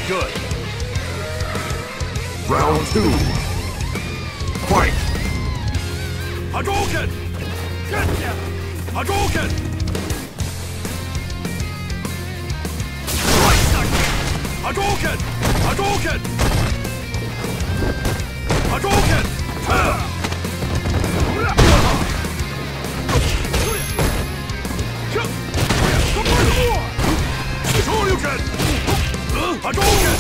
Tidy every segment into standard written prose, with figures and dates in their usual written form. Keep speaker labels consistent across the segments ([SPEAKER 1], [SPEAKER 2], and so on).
[SPEAKER 1] good.
[SPEAKER 2] Round 2. Fight!
[SPEAKER 1] Hadouken! Getcha! Hadouken! Hadouken! Hadouken! Hadouken! Shoryuken! Hadouken!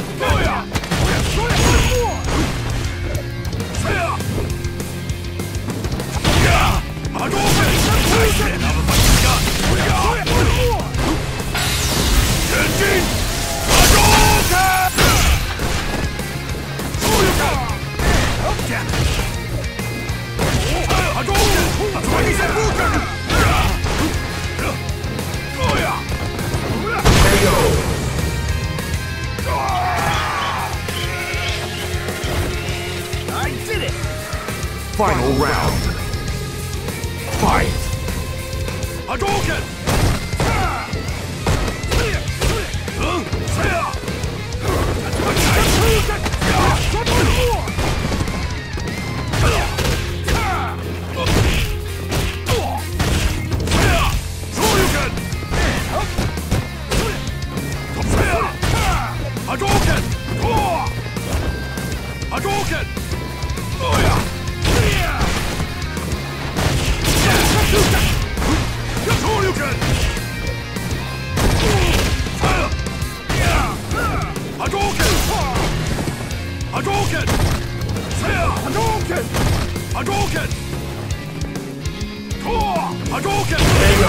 [SPEAKER 2] Final round. Fight!
[SPEAKER 1] Hadouken! Hadouken! Hadouken! Shoryuken! Hadouken! Hadouken! Hadouken! Hadouken! Hadouken!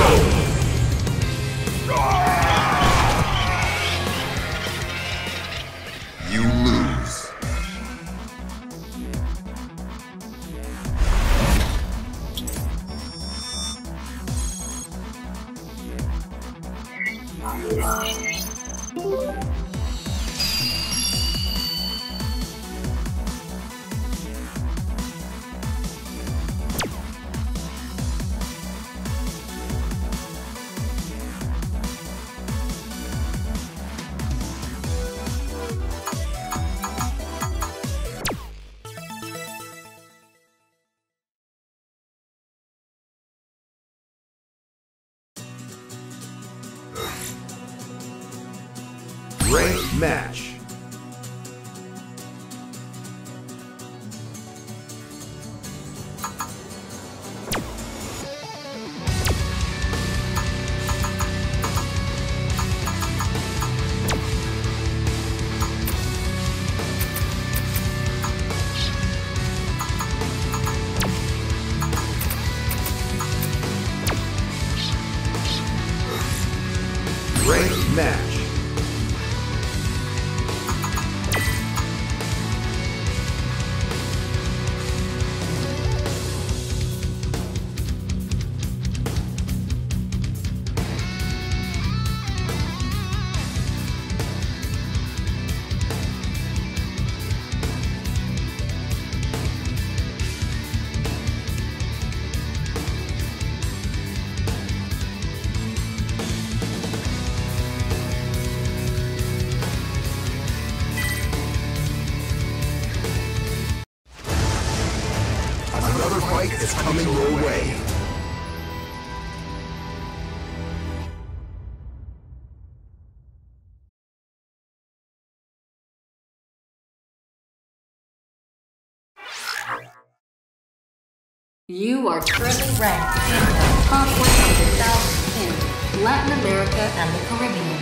[SPEAKER 2] You lose. Ranked match. Ranked match. Another fight is coming your way.
[SPEAKER 3] You are currently ranked in the top 100,000 in Latin America and the Caribbean.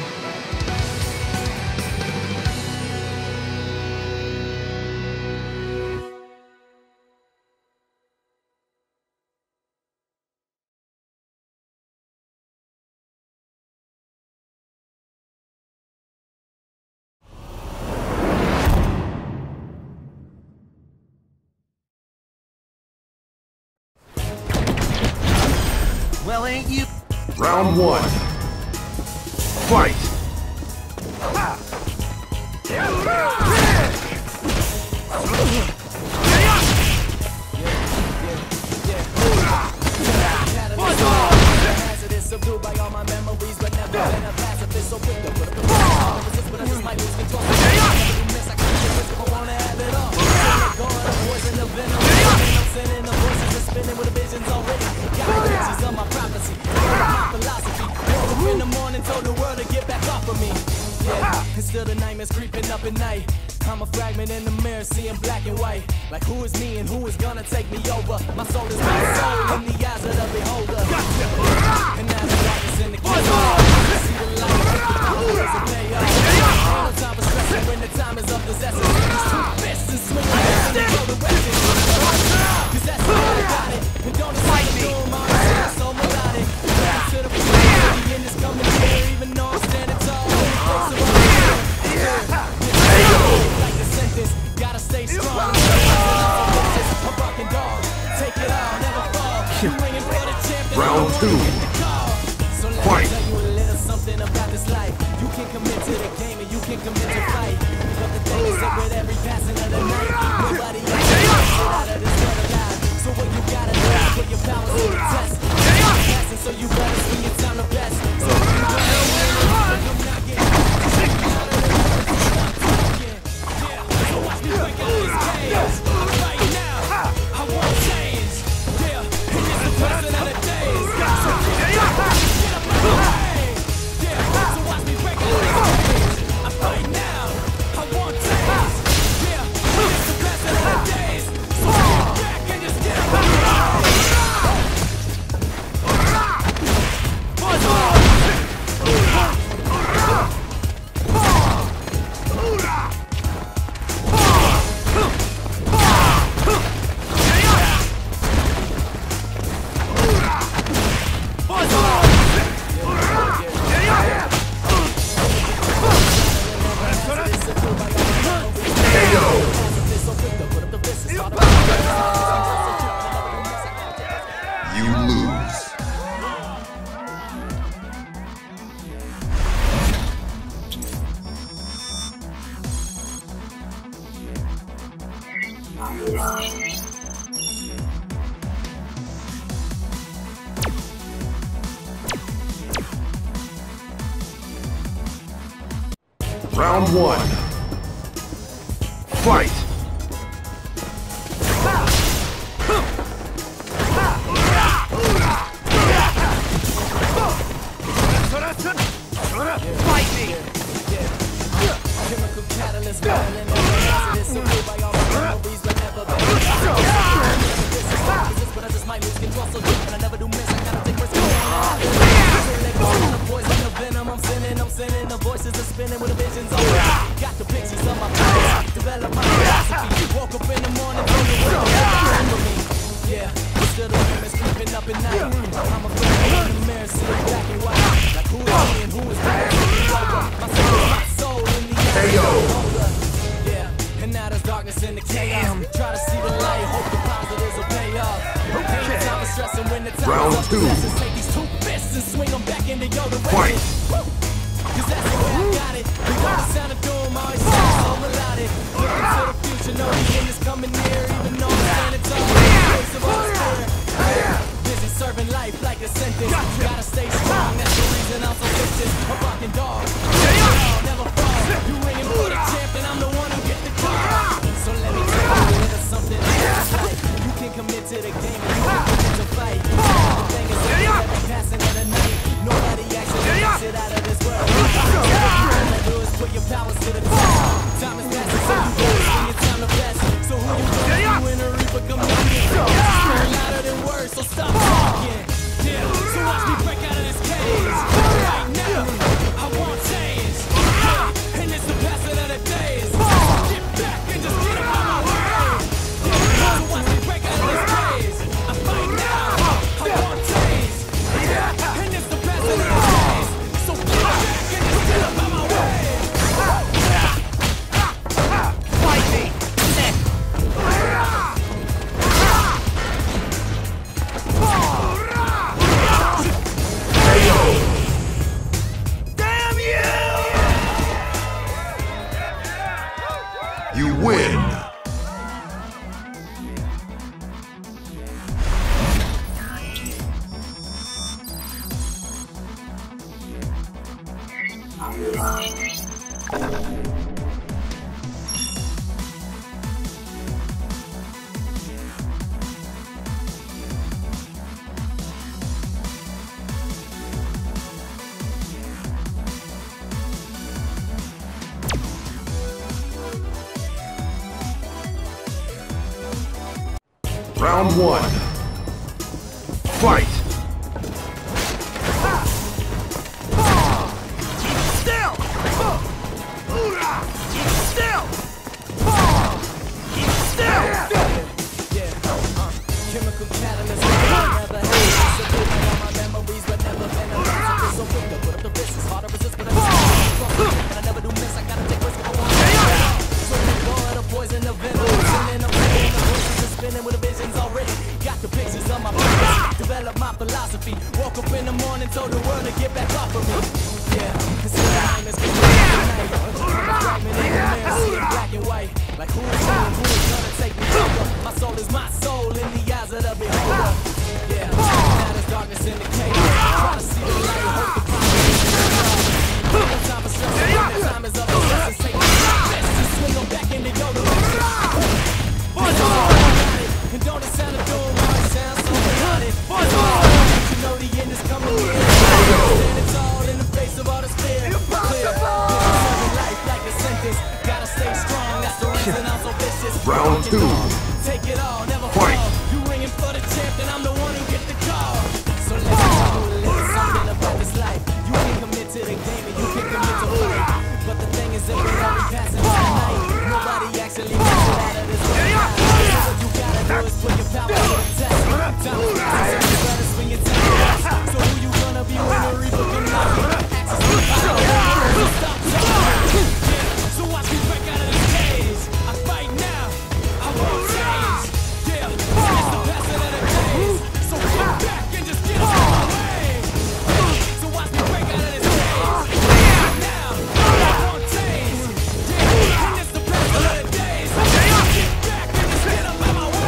[SPEAKER 1] Well, ain't you?
[SPEAKER 2] Round 1. Fight!
[SPEAKER 4] Still the nightmares creeping up at night. I'm a fragment in the mirror, seeing black and white. Like who is me and who is gonna take me over? My soul is my soul in the eyes of the beholder. And now the darkness in the key. See the light, there's a payoff. Ain't no time for stressing when the time is of possessing. These two fists and swinging and they go to weapons. Cause that's how I got it. And don't fight me. I'm so melodic. To the future, in this coming year, even though I'm standing tall. Like the sentence, gotta stay strong. A rockin' dog, take it all, never fall. Ringing for the champion.
[SPEAKER 2] Round two.
[SPEAKER 4] So let me tell you a little something about this life. You can commit to the game and you can commit to fight. But the thing is that with every passing of the night, nobody else can get out of this world alive. So what you gotta do is put your powers to the test. So you better swing your time the best. So if you don't know, I'm not getting
[SPEAKER 2] Round one. Fight!
[SPEAKER 1] Fight me!
[SPEAKER 4] Chemical catalyst, violent, surveyed by all my memories, but never been. But I just might lose control so deep, and I never do miss. I gotta take risks. Poison, the venom, I'm sending the voices are spinning with the visions on. Got the pictures of my past, develop my philosophy. Woke up in the morning, told the world, yeah, still the dream is creeping up at night. I'm a friend in the mirror, seeing black and white. Like who is me and who is my soul in the eye. Yeah, and now there's darkness in the chaos. Try to see the light, hope the positives will pay off. Ain't no time for stressing when the time
[SPEAKER 2] Round
[SPEAKER 4] is up.
[SPEAKER 2] two.
[SPEAKER 4] Take these two fists and swing them back into your
[SPEAKER 2] Fight!
[SPEAKER 4] direction. Cause that's the way I got it. We got the sound of doom, always sound so melodic. Looking to the future, know the end is coming near. Even though I'm standing tall, in the face of all spirit. Busy serving life like a sentence. Gotta stay strong, that's the reason I'm so vicious. A rockin' dog, never fall. You ringing for the champ, and I'm the one who get the call. So let me tell you a little something about life. You can commit to the game and you can commit to fight. The thing is that every passing of the night, nobody actually makes it out of this world. All you do is put your powers to the test. Time is passing, so you gotta swing your time to best. So who you gonna do in a reaper come down here? Louder than words, so stop talking. Yeah, so watch me break out of this cage. Right now, I want change. Yeah, and it's the passing of the days. Get back and just get out of my way. Yeah, so watch me break out of this cage. I fight now, I want change. Yeah, and it's the passing of the days. So get back and just get out of my way.
[SPEAKER 1] Fight me! Damn you!
[SPEAKER 2] You win! Round 1. Fight!
[SPEAKER 1] Still! Still! Still!
[SPEAKER 4] Chemical catalyst, never had disappearing all my memories, but never been around. So quick to put up the wrist, it's hard to resist, but I never do miss. I gotta take risks, I want to. So let go of the poison, the venom, and I'm saying the voices are spinning with the visions already. Got the pictures of my purpose, develop my philosophy. Woke up in the morning, told the world to get back off of me. Yeah, cause the time is getting late at night. I'm a fragment in the mirror, seeing black and white. Like who is gonna take me over? My soul is my soul in the eyes of the beholder. Yeah, now there's darkness in the cave. Try to see the light, hope the promise is no time for stress, the time is up. Let's take the best and swing them back in the go direction. And don't it sound a doom, it sounds so melodic. You know the end is coming near. And it's all in the face of all this fear. Clear, life like a sentence. Gotta stay strong, that's the reason I'm so vicious.
[SPEAKER 2] Round 2.
[SPEAKER 4] Take it all, never
[SPEAKER 2] Fight.
[SPEAKER 4] fall. You ringing for the champ, and I'm the one who get the call. So let me tell you a little something about this life. You can commit to the game and you can commit to fight. But the thing is that we're only passing this night. Nobody actually makes it out of this life. What you gotta do is put your power to the test. Time is passing, so you better swing it to the rest. So who you gonna be when the reaper can knock you? Access to the power. Stop talking. So watch me break out of this cage. I fight now. I won't change. Yeah, it's the passing of the days. So get back and just get out of my way. So watch me break out of this cage. Now, I won't change. Yeah, and it's the passing of the days. Get back and just get up out my way.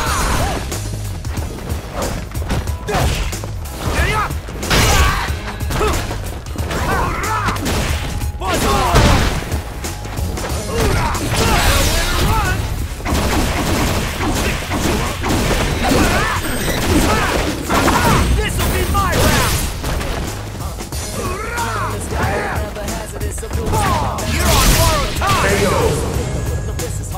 [SPEAKER 1] This'll be my round! You're on borrowed time!
[SPEAKER 2] KO!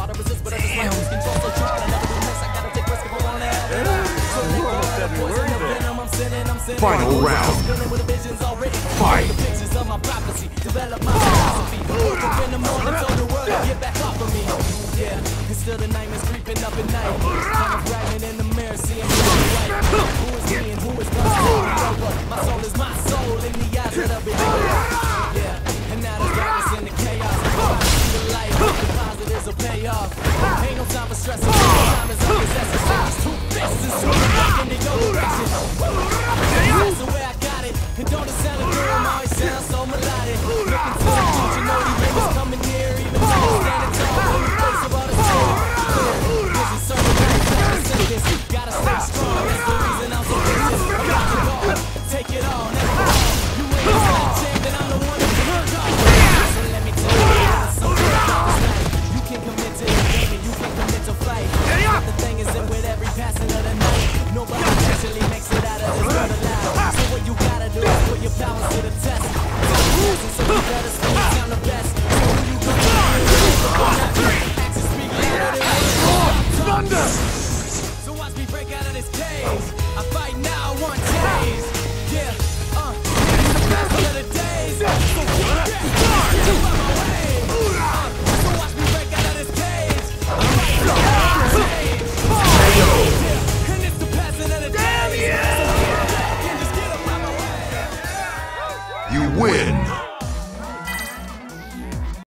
[SPEAKER 2] Final round. Fight!
[SPEAKER 4] Develop my philosophy. Woke up in the morning, told the world to get back off of me. Yeah, and still the nightmares creeping up at night. I'm a fragment in the mirror, seeing black and white. Who is me and who is gonna take me over? My soul is my soul in the eyes of the beholder. Yeah, and now there's darkness in the chaos. I see the light, the positives will pay off. Ain't no time for stress, time is up, it's exercise. Two fists and swing back in your direction. That's the way I got it, and don't it sound good, always sounds so melodic. Looking to the future, know the end is coming near, even though I'm standing tall in the face of all this fear. Vision circle back, sentence. Gotta stay strong, that's the reason I'm so vicious. I'm about to go, take it all, never fall. You ain't a champ, then I'm the one who can hurt y'all. So let me tell you something about this life. You can commit to the game and you can commit to fight. But the thing is that with every passing of the night, nobody actually makes it out of this world alive. So what you gotta do is put your powers to the test. So you better spend your time the best. So who you gonna be? Actions speak louder than thunder. So watch me break out of this cage. I fight now, I want change. Yeah,